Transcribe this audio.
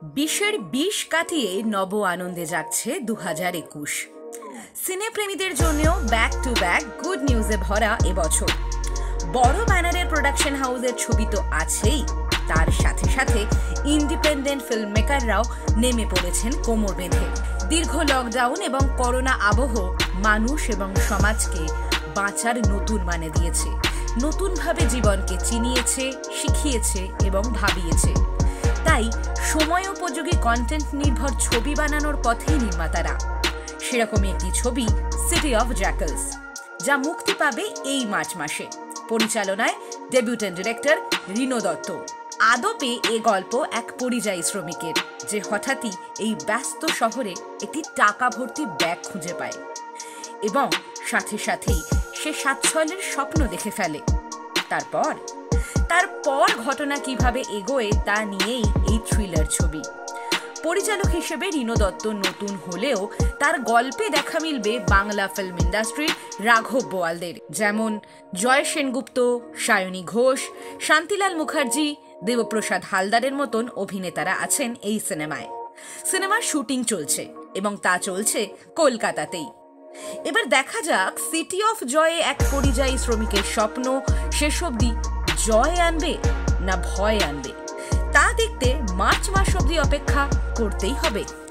বিশের বিষ কাটিয়ে নব আনন্দে যাচ্ছে 2021। সিনেপ্রেমীদের জন্যও ব্যাক টু ব্যাক গুড নিউজে ভরা এবছর। বড় ব্যানারের প্রোডাকশন হাউসের ছবি তো আছেই, তার সাথে সাথে ইন্ডিপেন্ডেন্ট ফিল্ম মেকাররাও নেমে পড়েছেন কোমর বেঁধে। দীর্ঘ লকডাউন এবং করোনা আবহ মানুষ এবং সমাজকে বাঁচার নতুন মানে দিয়েছে, নতুনভাবে জীবনকে চিনিয়েছে, শিখিয়েছে এবং ভাবিয়েছে। তাই সময় উপযোগী কন্টেন্ট নির্ভর ছবি বানানোর পথেই নির্মাতারা। সেরকমই একটি ছবি সিটি অফ জ্যাকলস, যা মুক্তি পাবে এই মার্চ মাসে। পরিচালনায় ডেবিউটেন্ট ডিরেক্টর রিনো দত্ত। আদপে এ গল্প এক পরিযায়ী শ্রমিকের, যে হঠাৎই এই ব্যস্ত শহরে একটি টাকা ভর্তি ব্যাগ খুঁজে পায় এবং সাথে সাথেই সে স্বাচ্ছলের স্বপ্ন দেখে ফেলে। তারপর ঘটনা কিভাবে এগোয় তা নিয়েই এই থ্রিলার ছবি। পরিচালক হিসেবে রিনো দত্ত নতুন হলেও তার গল্পে দেখা মিলবে বাংলা ফিল্ম ইন্ডাস্ট্রির রাঘব বোয়ালদের, যেমন জয় সেনগুপ্ত, সায়নী ঘোষ, শান্তিলাল মুখার্জি, দেবপ্রসাদ হালদারের মতন অভিনেতারা আছেন এই সিনেমায়। সিনেমার শুটিং চলছে এবং তা চলছে কলকাতাতেই। এবার দেখা যাক সিটি অফ জয়ে এক পরিযায়ী শ্রমিকের স্বপ্ন শেষ অবধি জয় আনবে না ভয় আনবে। তা দেখতে মার্চ মাস অবধি অপেক্ষা করতেই হবে।